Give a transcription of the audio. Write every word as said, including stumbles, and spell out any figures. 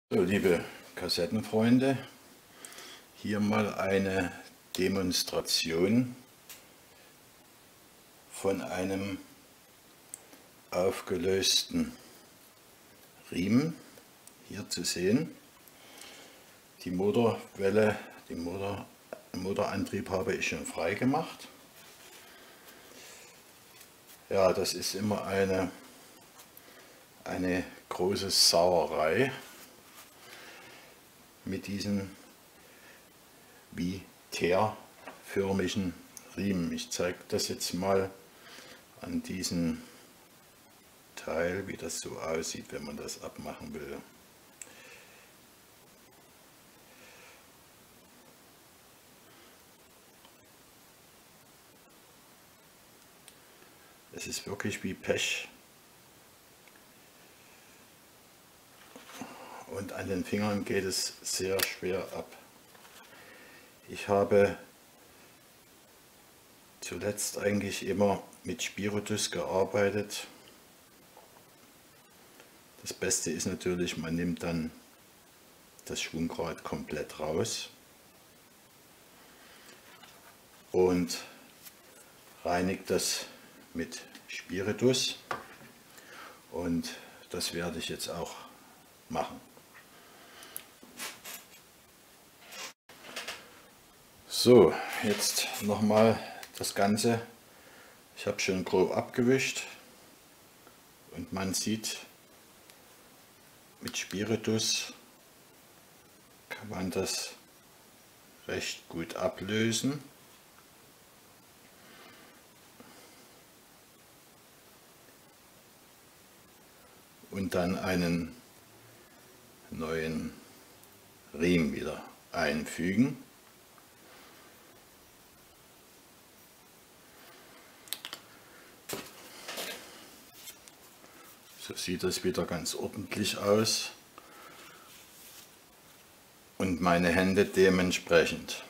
So, liebe Kassettenfreunde, hier mal eine Demonstration von einem aufgelösten Riemen, hier zu sehen. Die Motorwelle, die Motor, den Motorantrieb habe ich schon frei gemacht. Ja, das ist immer eine, eine große Sauerei mit diesen wie teerförmigen Riemen. Ich zeige das jetzt mal an diesem Teil, wie das so aussieht, wenn man das abmachen will. Es ist wirklich wie Pech. Und an den Fingern geht es sehr schwer ab. Ich habe zuletzt eigentlich immer mit Spiritus gearbeitet. Das Beste ist natürlich, man nimmt dann das Schwungrad komplett raus und reinigt das mit Spiritus, und das werde ich jetzt auch machen. So, jetzt nochmal das Ganze. Ich habe schon grob abgewischt und man sieht, mit Spiritus kann man das recht gut ablösen. Und dann einen neuen Riemen wieder einfügen. So sieht das wieder ganz ordentlich aus und meine Hände dementsprechend.